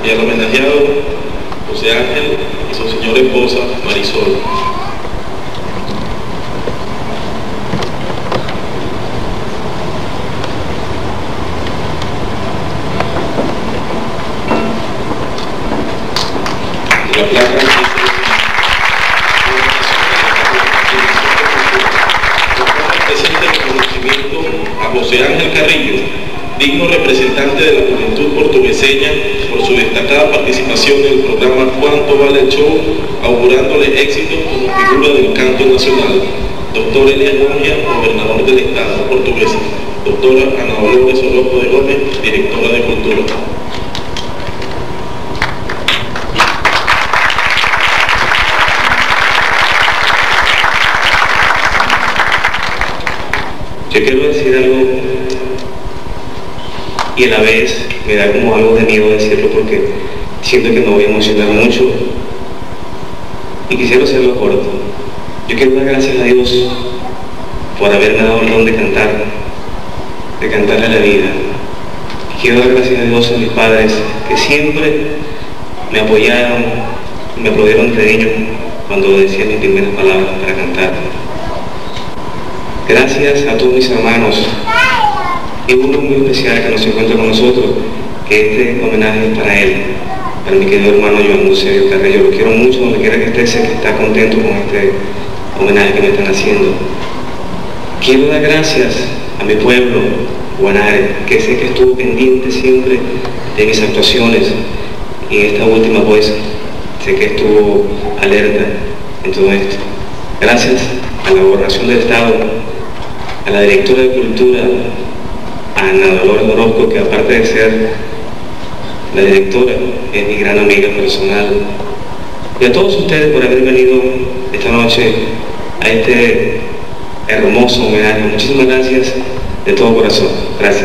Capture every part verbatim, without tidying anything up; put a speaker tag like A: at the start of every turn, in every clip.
A: y al homenajeado José Ángel y su señora esposa Marisol. La placa presenta el reconocimiento a José Ángel Carrillo, digno representante de la juventud portugueseña, por su destacada participación en el programa Cuánto Vale el Show, augurándole éxito como figura del canto nacional. Doctor Elías Borgia, gobernador del Estado portugués. Doctora Ana Dolores Orozco de Gómez, directora de Cultura.
B: Yo quiero decir algo y a la vez me da como algo de miedo decirlo porque siento que me voy a emocionar mucho y quisiera hacerlo corto. Yo quiero dar gracias a Dios por haberme dado el don de cantar, de cantarle a la vida. Quiero dar gracias a Dios a mis padres que siempre me apoyaron, me aplaudieron de niño cuando decía mis primeras palabras para cantar. Gracias a todos mis hermanos y uno muy especial que nos encuentra con nosotros, que este homenaje es para él, para mi querido hermano Joan Eusebio Carrillo. Lo quiero mucho, donde quiera que esté, sé que está contento con este homenaje que me están haciendo. Quiero dar gracias a mi pueblo, Guanare, que sé que estuvo pendiente siempre de mis actuaciones y esta última pues sé que estuvo alerta en todo esto. Gracias a la Gobernación del Estado, a la Directora de Cultura, a Ana Dolores Orozco, que aparte de ser la directora, es mi gran amiga personal, y a todos ustedes por haber venido esta noche a este hermoso homenaje. Muchísimas gracias de todo corazón. Gracias.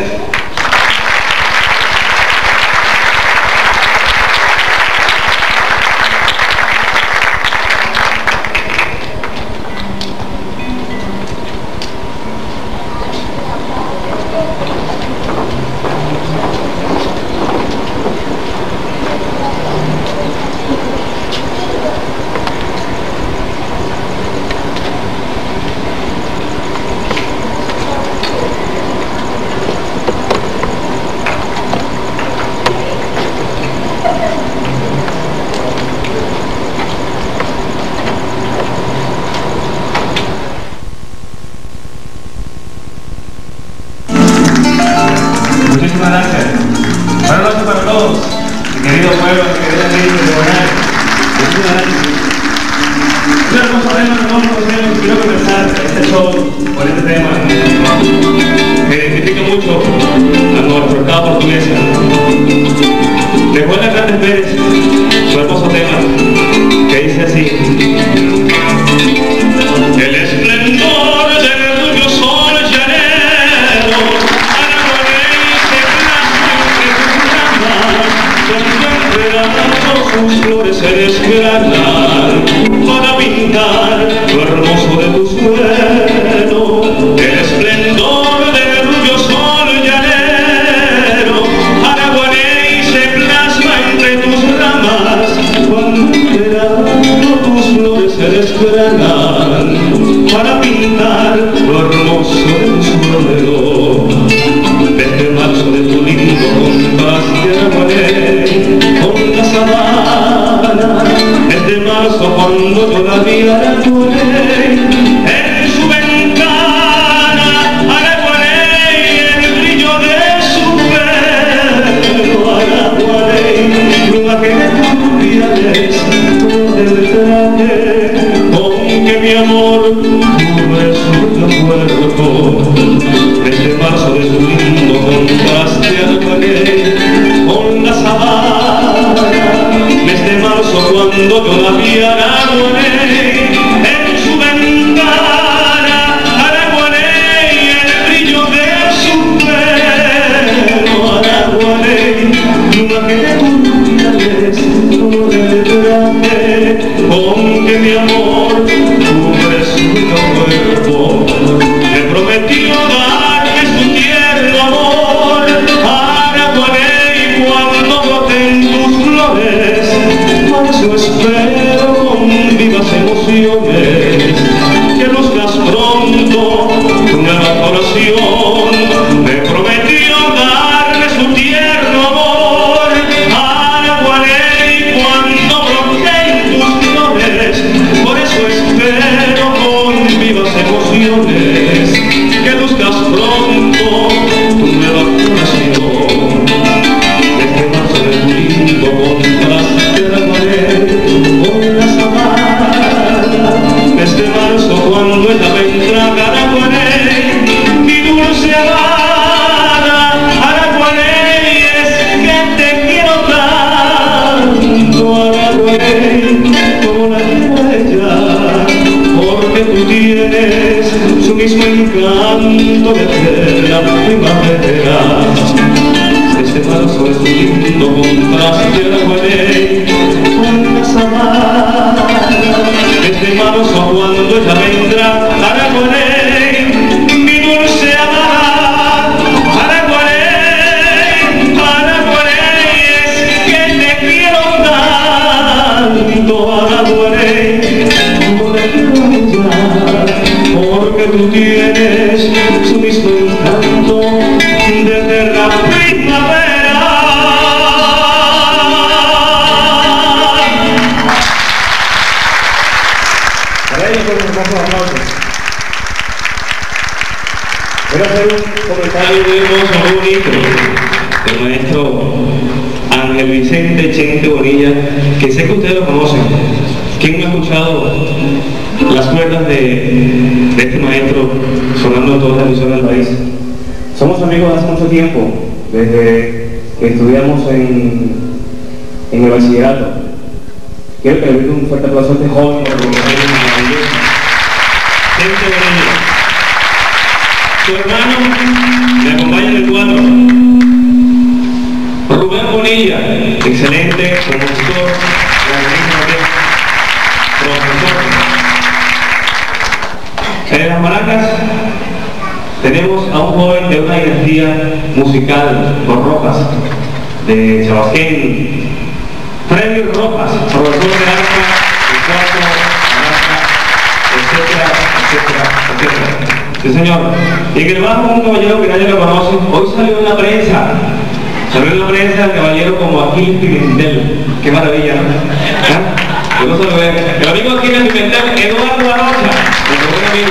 C: Muchísimas gracias. Buenas noches para todos, mi querido pueblo, mi querida gente de Guanare. Muchísimas gracias. Un hermoso tema que vamos a hacer. Quiero comenzar este show por este tema que identifica mucho a nuestro estado portugués. De Juana Hernández Pérez, su hermoso tema que dice así: el esplendor del rubio sol llanero, sus flores se desgranan para pintar lo hermoso de tu suelo. El esplendor del rubio sol llanero araguanea y se plasma entre tus ramas. Cuando en verano tus flores se desgranan para pintar lo hermoso de tu suelo. Desde marzo de tu lindo compás de araguanea con la sabana, desde marzo cuando yo la vi a la en su ventana, araguanea el brillo de su pelo, araguanea plumaje de turbiales del traje con que mi amor cubre su cuerpo. Desde marzo de tu lindo compás de araguanea con la sabana, desde marzo cuando yo la vi a araguanea en su ventana, araguanea el brillo de su pelo, araguanea plumaje de turbiales del traje con que mi amor cubre su cuerpo. Me prometió darme su tierno amor, araguanea, y cuando broten tus su lindo contraste la huele con las amadas desde marzo cuando ella vendrá a la huele mi dulce amada a la huele a la huele es que te quiero tanto a la huele porque tú tienes su mismo encanto desde la primavera.
D: Para ellos con un hermoso aplauso. Voy a hacer un comentario
C: Muy hermoso, muy bonito del maestro Ángel Vicente Chente Bonilla, que sé que ustedes lo conocen. ¿Quién no ha escuchado las cuerdas de, de este maestro sonando en todas las emisoras del país?
D: Somos amigos hace mucho tiempo, desde que estudiamos en, en el bachillerato. Quiero que le brindo un fuerte aplauso a este joven por lo que es maravilloso.
C: Chente Bonilla. Su hermano me acompaña en el cuadro. Rubén Bonilla, excelente compositor, profesor. En las maracas tenemos a un joven de una dinastía musical, los Rojas, de Chabasquén, Freddy Rojas, profesor de arpa, de cuarto, arpa, etcétera, etcétera, etcétera. Sí, señor. Y que le bajo un caballero que nadie lo conoce, hoy salió en la prensa, salió en la prensa el caballero como Aquiles Pimentel. Qué maravilla, ¿no? ¿Ah? Yo no se lo veo. El amigo Aquiles Pimentel, Eduardo Arocha, nuestro buen amigo.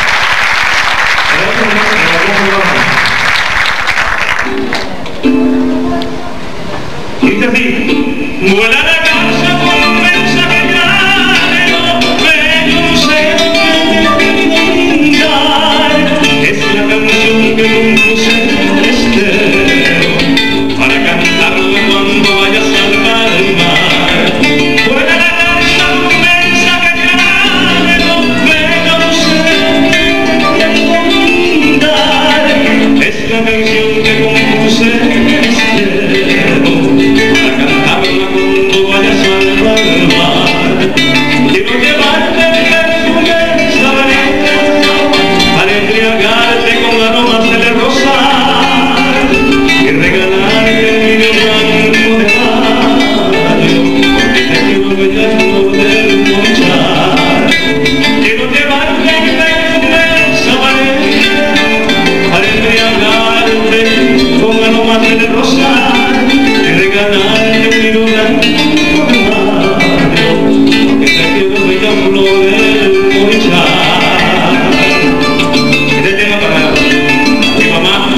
C: Dice así: vuela la casa con un mensaje claro, pero no sé qué brindar. Es la canción que compuse en el estero para cantarla cuando vayas al mar. Vuela la casa con un mensaje claro, pero no sé qué brindar. Es la canción que compuse en el estero para cantarla cuando vayas al mar. Quiero llevarte el perfume de sabanero para embriagarte con aromas de rosal y regalarte un niño blanco de mayo, porque te quiero bellaco del ponchar. Quiero llevarte el perfume de sabanero para embriagarte con aromas de rosal y regalarte un hilo blanco de mayo, porque te quiero bella flor del ponchar. Este tema para mi mamá, no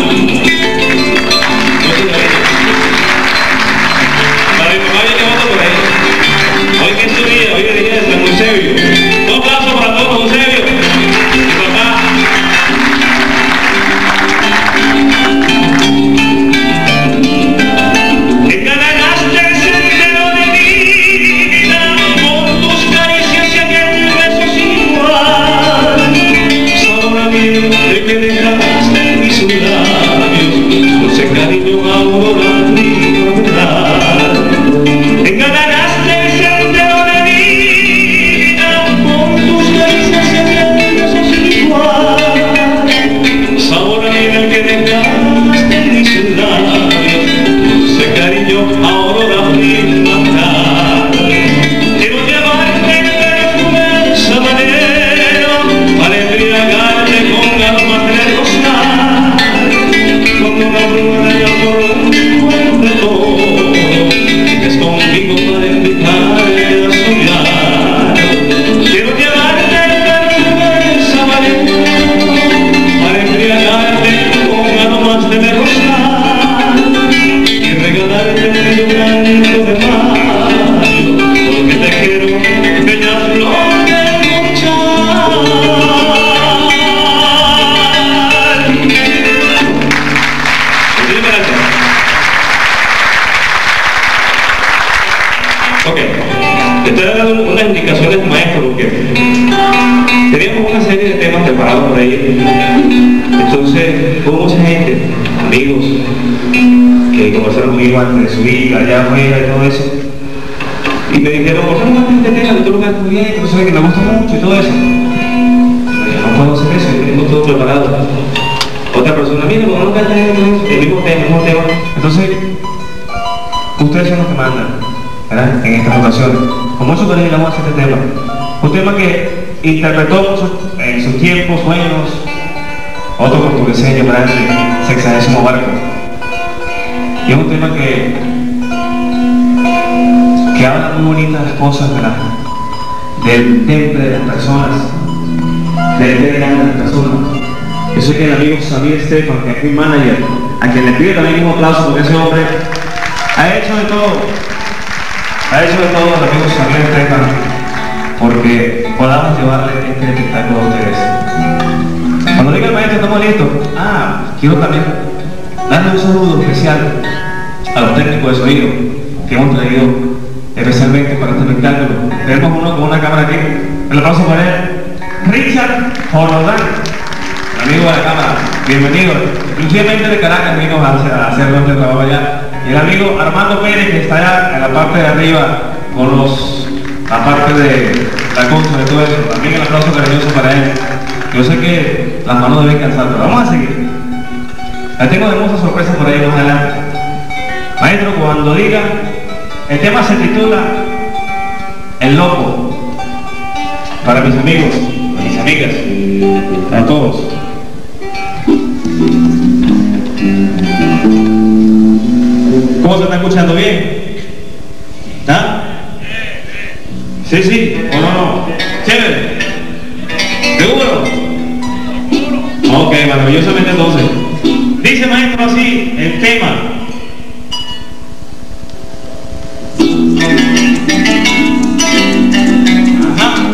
C: se lo digo. Para mi mamá yo te voto por ahí. Hoy que es su día, hoy es el día de San Eusebio. Un aplauso para todos los Eusebio. Mi papá. Engalanaste el sendero de mi vida con tus caricias y aquel beso sin igual. Sabor a miel de que dejaste en mis labios, dulce cariño ahora primavera. Engalanaste el sendero de mi vida con tus caricias y aquel beso sin igual. Sabor a miel que dejaste en mis labios, dulce cariño ahora primavera. Quiero llevarte el perfume sabanero para embriagarte con aromas de rosal, como una bruna y amor de todo, es conmigo para invitarte a soñar. Quiero llevarte el perfume sabanero para embriagarte con aromas de rosal y regalarte un niño blanco de mayo, porque te quiero bella flor del ponchar. Muchísimas gracias. Ok, te estoy dando unas indicaciones, maestro, porque teníamos una serie de temas preparados por ahí. Entonces hubo mucha gente, amigos,
B: que conversaron conmigo antes de subir allá afuera y todo eso. Y me dijeron, ¿por qué no cantas este tema? Que tú lo cantas muy bien, que tú sabes que me gusta mucho y todo eso. Pero yo no puedo hacer eso, yo tengo todo preparado. Otra persona, mira, ¿por qué no cantas esto? El mismo tema, el mismo tema. Entonces, ustedes son los que mandan, ¿verdad? En estas ocasiones. Con mucho cariño le vamos a hacer este tema. Un tema que interpretó en sus tiempos buenos otro portugueseño grande, Sexagésimo Barco. Y es un tema que, que habla muy bonitas las cosas de la, del temple de las personas, del temple de las personas. Yo sé que el amigo Samir Estefan, que es mi manager, a quien le pido también un aplauso porque ese hombre ha hecho de todo, ha hecho de todo el amigo Samir Estefan, porque podamos llevarle este espectáculo a ustedes. Cuando diga el maestro estamos listos, ah, quiero también darle un saludo especial a los técnicos de sonido que hemos traído especialmente para este espectáculo. Tenemos uno con una cámara aquí, el aplauso para él, Richard Jordan, amigo de la cámara, bienvenido, inclusivamente de Caracas vino a hacer nuestro trabajo allá. Y el amigo Armando Pérez, que está allá en la parte de arriba con los, la parte de la concha de todo eso. También el aplauso cariñoso para él. Yo sé que las manos deben cansar, pero vamos a seguir. Ya tengo hermosas sorpresas por ahí más adelante. Maestro, cuando diga, el tema se titula El Loco. Para mis amigos, mis amigas, a todos. ¿Cómo se está escuchando? ¿Bien? ¿Ah? Sí, sí, o no, no. Chévere. ¿Seguro? Ok, maravillosamente entonces. Dice maestro así, el tema. Ajá.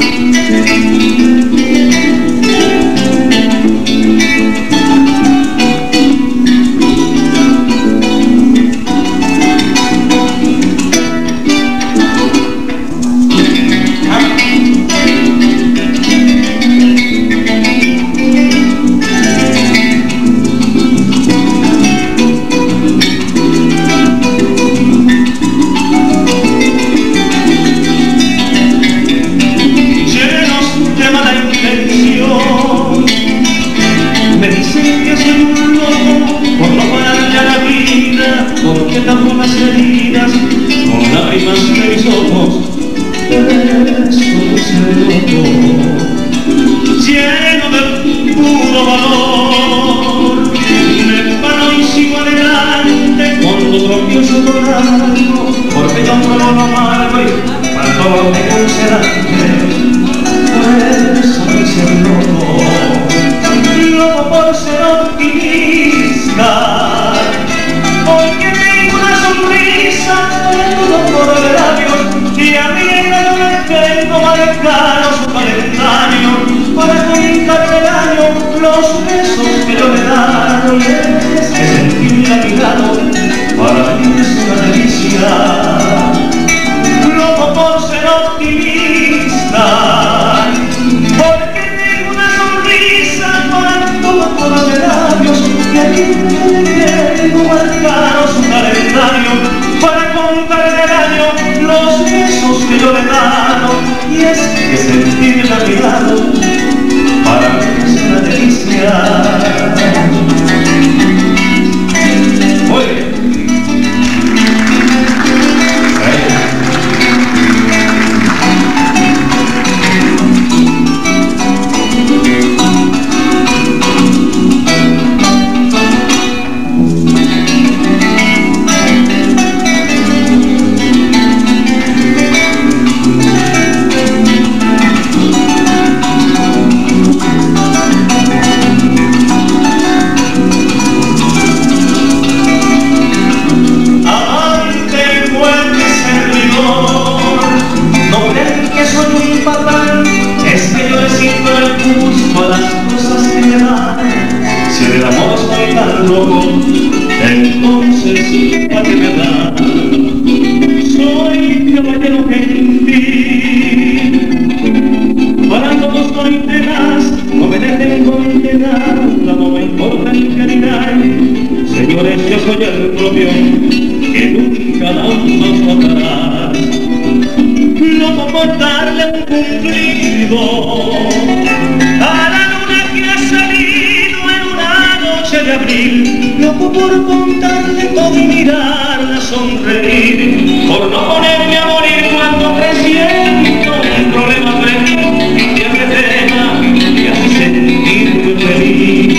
E: por darle un cumplido a la luna que ha salido en una noche de abril, loco por contarle todo y mirarla sonreír, por no ponerme a morir cuando presiento un problema frente que me tema y hace sentirme feliz.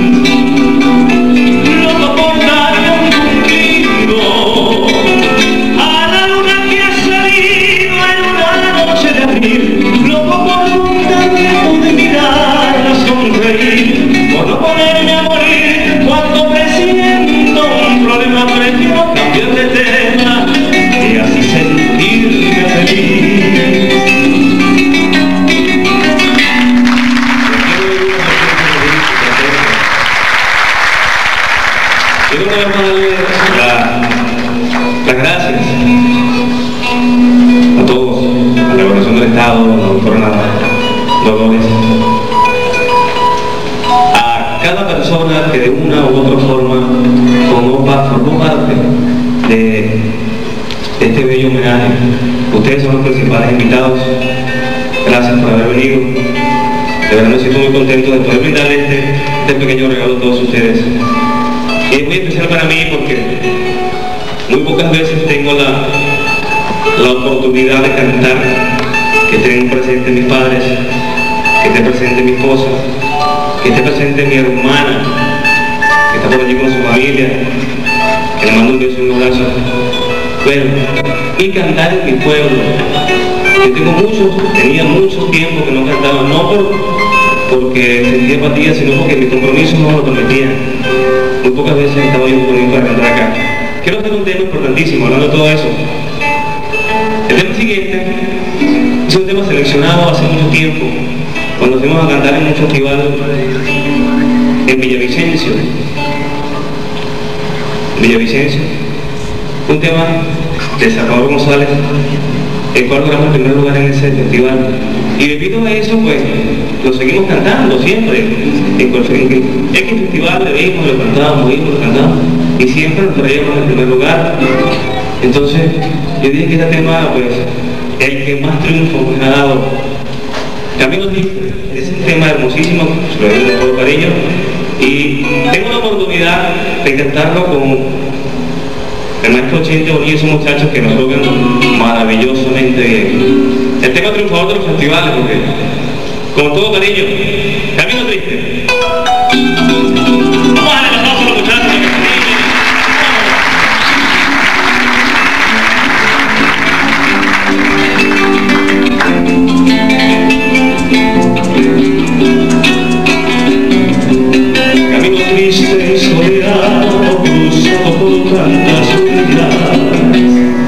E: Loco por darle un cumplido a la luna que ha salido en una noche de abril, loco por contarle todo y mirarla sonreír, por no ponerme a morir cuando presiento un problema previo, cambiar de tema y así sentirme feliz.
B: Quiero darle la, las gracias a todos, a la Gobernación del Estado, a la doctora Dolores, a cada persona que de una u otra forma formó, formó parte de, de este bello homenaje. Ustedes son los principales invitados. Gracias por haber venido. De verdad me siento muy contento de poder brindarle este, este pequeño regalo a todos ustedes. Y es muy especial para mí porque muy pocas veces tengo la, la oportunidad de cantar, que estén presentes mis padres, que esté presente mi esposa, que esté presente mi hermana, que está por allí con su familia, que le mando un beso y un abrazo. Bueno, y cantar en mi pueblo. Yo tengo mucho, tenía mucho tiempo que no cantaba, no por, porque sentía apatía, sino porque mis compromisos no me lo permitían. Muy pocas veces estaba yo disponible para cantar acá. Quiero hacer un tema importantísimo, hablando de todo eso. El tema siguiente es un tema seleccionado hace mucho tiempo, cuando fuimos a cantar en un festival en Villavicencio. Villavicencio. Un tema de Salvador González, el cual ganamos el primer lugar en ese festival. Y debido a eso, pues, lo seguimos cantando siempre. En cualquier X festival le dimos, lo cantábamos, lo lo cantábamos, y siempre nos traíamos en el primer lugar. Entonces, yo dije que este tema, pues, el que más triunfo me ha dado. Camino Triste es un tema hermosísimo, se lo digo con todo cariño, y tengo la oportunidad de cantarlo con el maestro Chente Bonilla y esos muchachos que nos tocan maravillosamente bien. El tema triunfador de los festivales, porque con todo cariño, Camino Triste. Vamos a darle los pasos a los muchachos. Camino triste y soleado, cruzado por tantas orillas,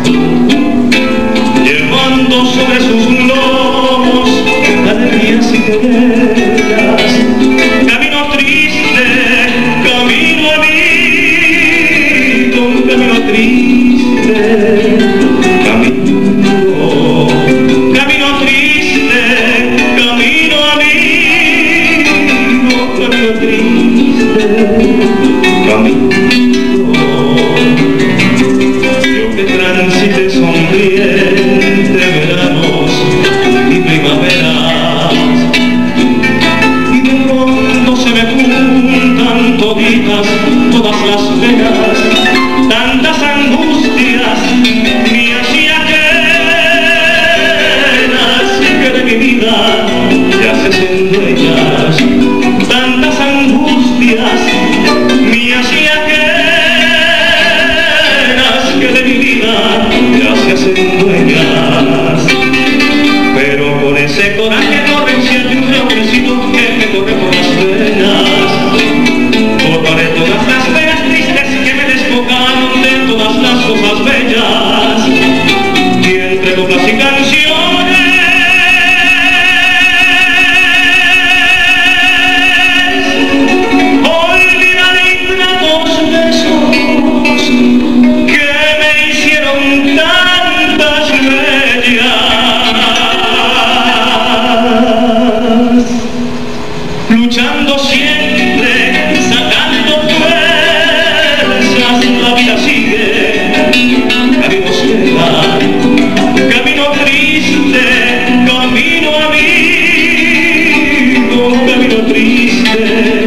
B: llevando sobre sus lomos alegrías y querellas. Camino triste, camino amigo, camino triste, camino, camino triste, camino amigo, camino triste, camino. Yo que transite sonriente veranos y primaveras, y de pronto se me juntan toditas, todas las penas, tantas angustias mías y ajenas, que de mi vida ya se hacen dueñas, tantas angustias mías y ajenas, que de mi vida ya se hacen dueñas. Pero con ese coraje torrencial de un hombrecito que me corre por las venas, borraré todas las penas tristes que me despojaron de todas las cosas bellas, y entre coplas y canciones olvidaré ingratos besos que me hicieron tantas bellas, luchando siempre, sacando fuerzas, la vida sigue, camino queda, camino triste.
E: triste, camino amigo, camino triste,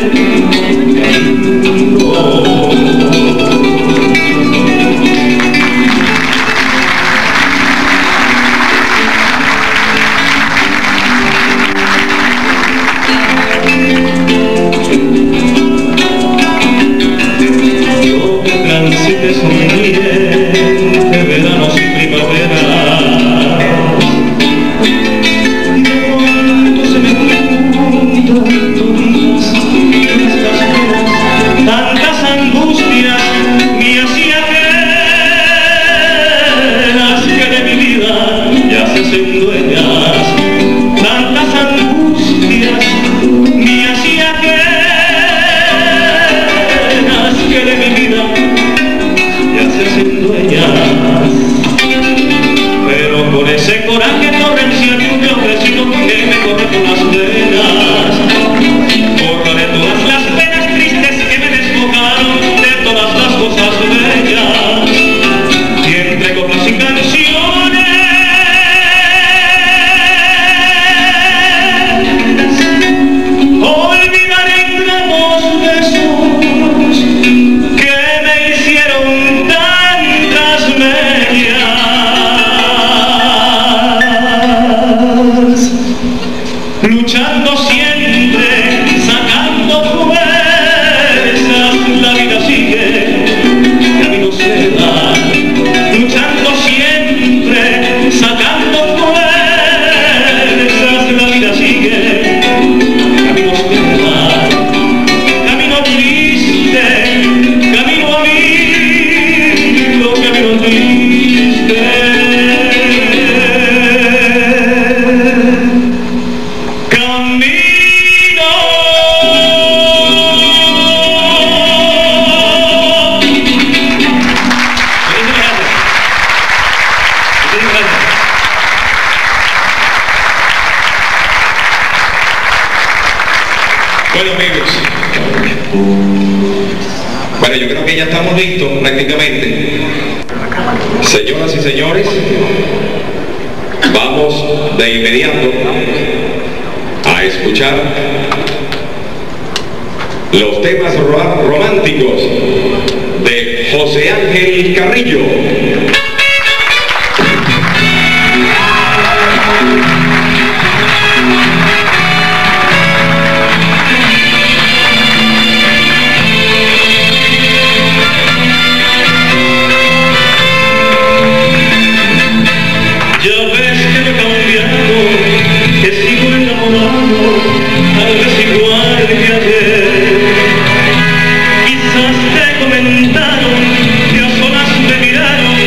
E: luchando siempre, sacando fuerzas, la vida sigue, camino se da, luchando siempre, sacando fuerzas, la vida sigue, camino se da, camino triste, camino amigo, camino triste.
A: Bueno, amigos, bueno, yo creo que ya estamos listos prácticamente. Señoras y señores, vamos de inmediato a escuchar los temas ro- románticos de José Ángel Carrillo.
E: Quizás te comentaron que a solas me miraron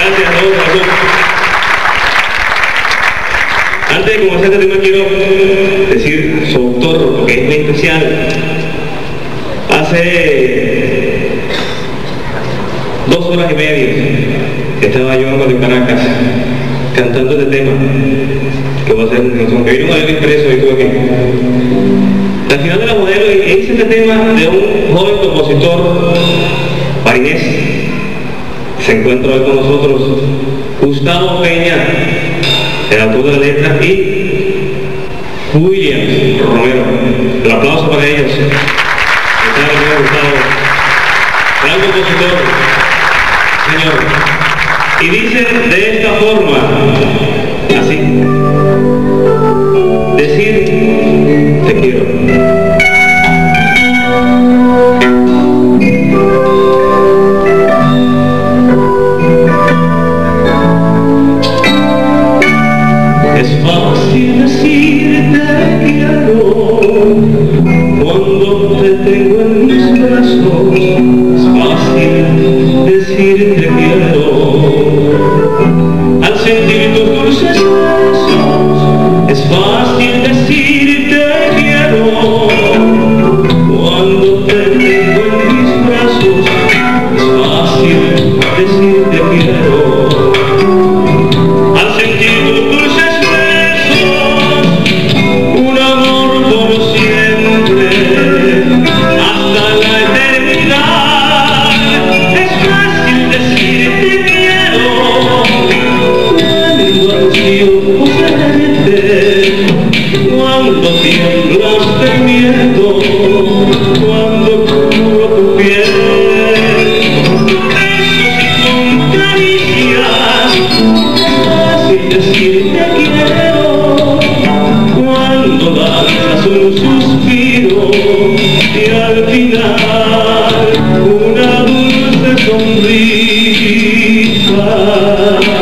B: Gracias a todos. Antes de comenzar este tema quiero decir su autor, porque es muy especial. Hace dos horas y media estaba yo en Caracas cantando este tema que va a ser una canción que vino un modelo impreso y todo aquí. Al final de la modelo hice este tema de un joven compositor marinés. Se encuentra hoy con nosotros Gustavo Peña, el autor de la letra, y William Romero. El aplauso para ellos. Gustavo, gran compositor, señor. Y dice de esta forma, así: decir te quiero. Es fácil decir te quiero cuando te tengo en mis brazos. Es fácil decir te quiero al sentir tus dulces besos. Es fácil decir te quiero cuando te tengo en mis brazos. Es fácil decir te quiero al sentir tus dulces besos. Un amor por siempre hasta la eternidad. Es fácil decir te quiero cuando ansío poseerte, cuando tiemblas de miedo, cuando cubro tu piel con besos y con caricias. Es fácil decir te quiero cuando lanzas un suspiro y al final una dulce sonrisa.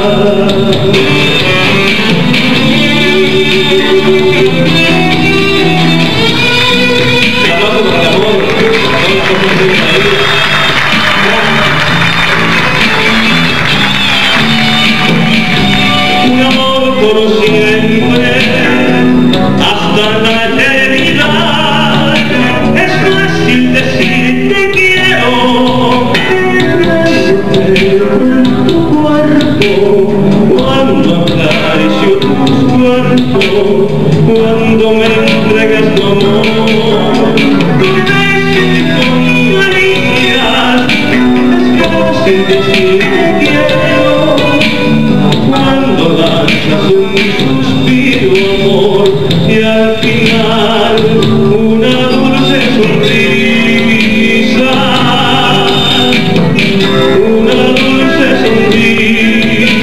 B: Un amor por siempre hasta la eternidad. Es fácil decir te quiero en tu cuerpo, cuando acaricio tus cuerpos, cuando me entregas tu amor con besos y con caricias. Es fácil decir te quiero cuando lanzas un suspiro, amor, y al final una dulce sonrisa, una dulce sonrisa.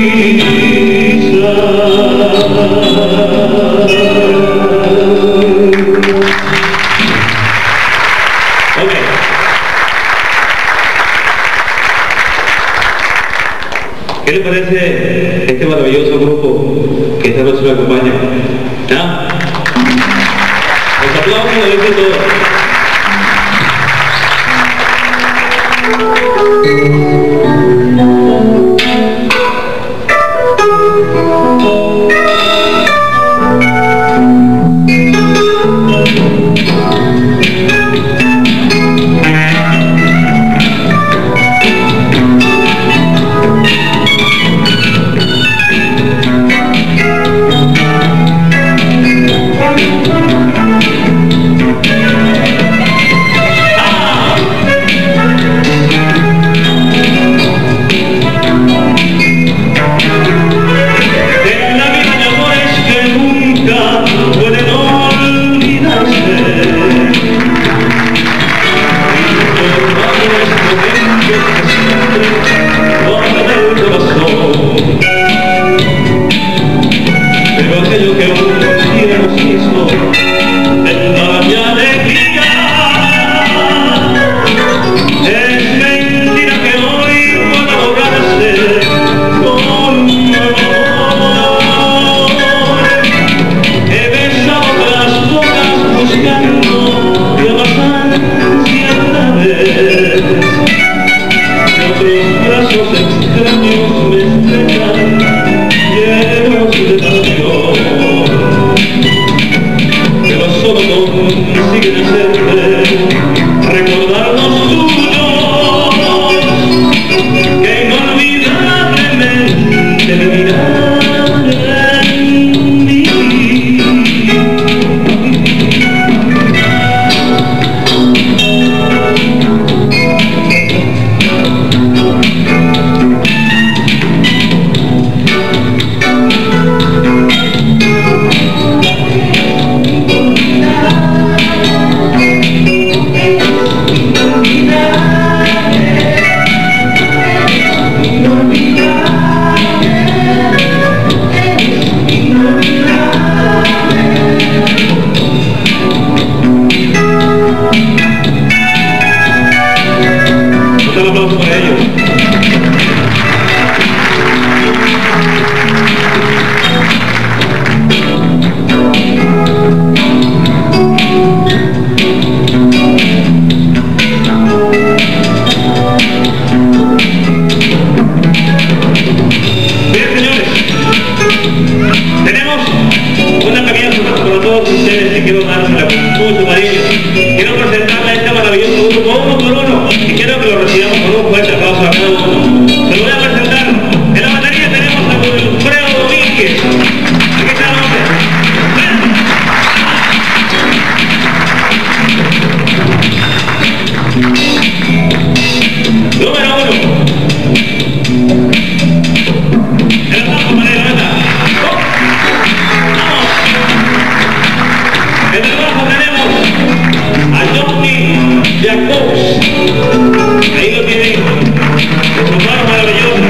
B: Okay. ¿Qué le parece este maravilloso grupo que esta noche me acompaña? ¿Ah? Los aplausos de este todo.
E: Thank you.
C: mucho cariño. Quiero presentarle a este maravilloso grupo uno por uno y quiero que lo recibamos con un fuerte aplauso a cada uno. Se lo voy a presentar. En la batería tenemos a Wilfredo Domínguez. Aquí está el hombre. Número uno. El aplauso para él, ¿verdad? ¡Oh! ¡Vamos! En el bajo tenemos a Johnny Jacobs. Ahí lo tienen. Con su mano maravillosa.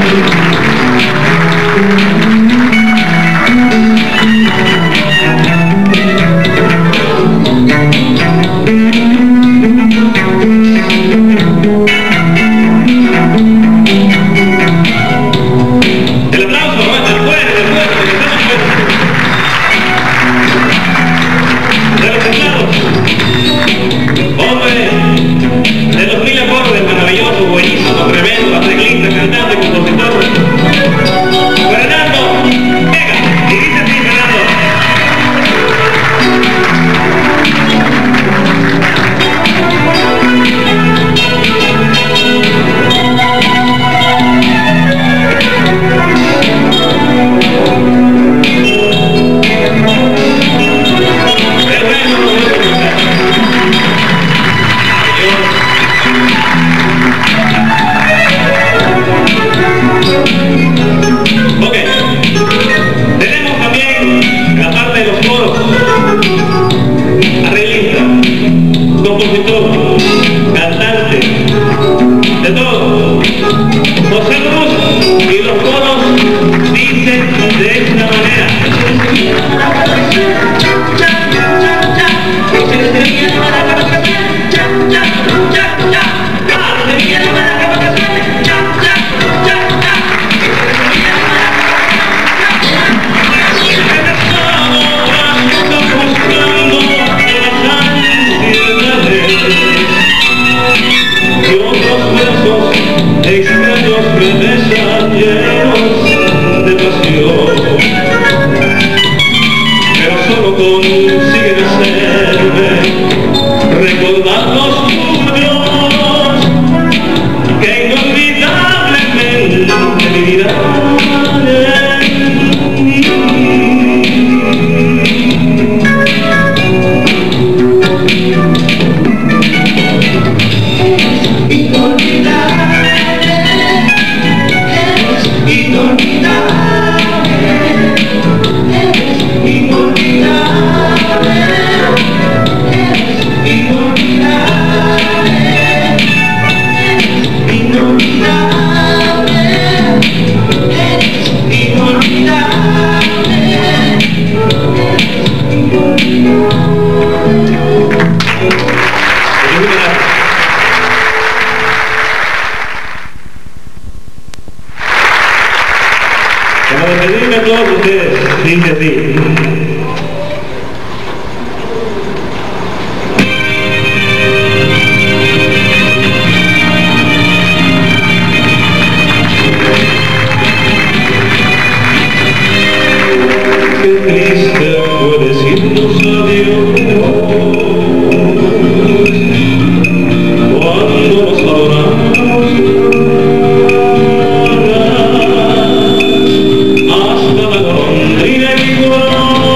E: Hasta la golondrina y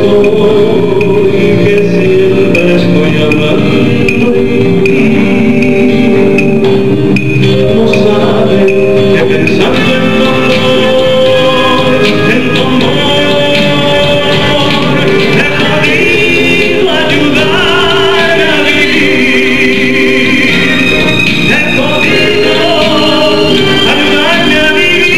E: estoy, que siempre estoy hablando de ti. No saben que pensando en tu amor, en tu amor, he podido ayudarme a vivir. He podido ayudarme a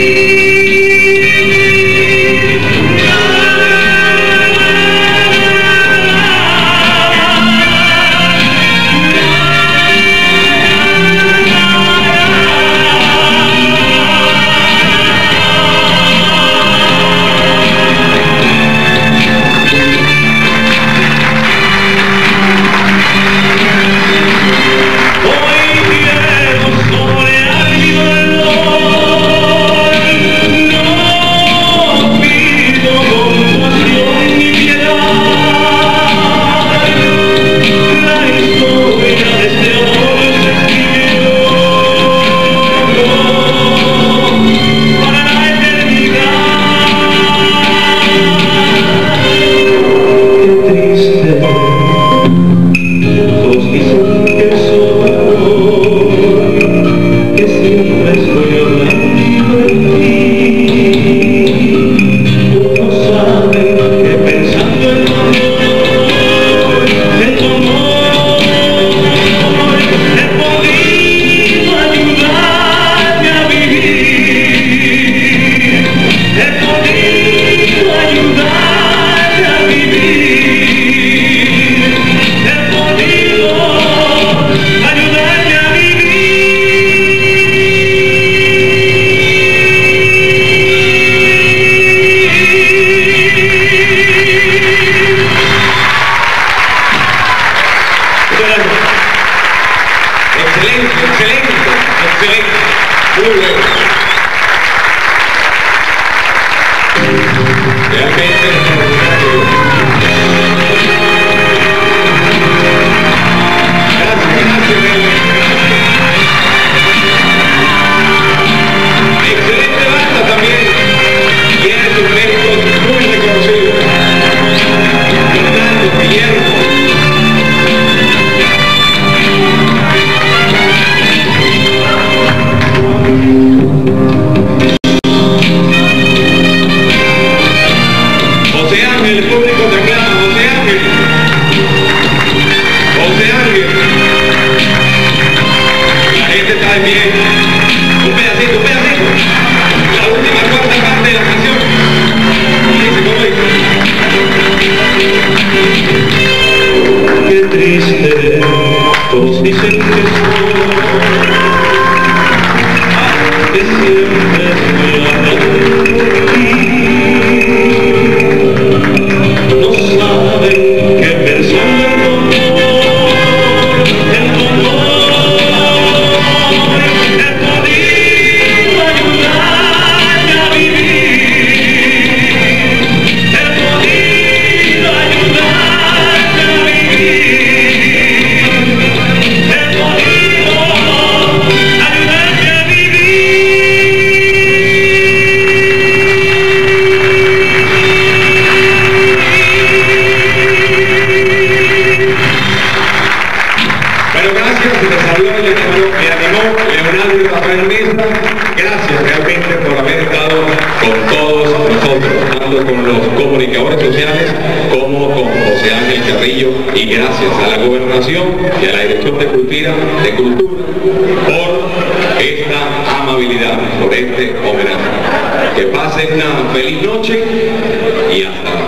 E: todos dicen que soy, que siempre estoy hablando de ti. No saben que pensando en tu amor, en tu amor, he podido ayudarme a vivir. He podido ayudarme a vivir.
A: Gracias realmente por haber estado con todos nosotros, tanto con los comunicadores sociales como con José Ángel Carrillo, y gracias a la Gobernación y a la Dirección de Cultura, de Cultura por esta amabilidad, por este homenaje. Que pasen una feliz noche y hasta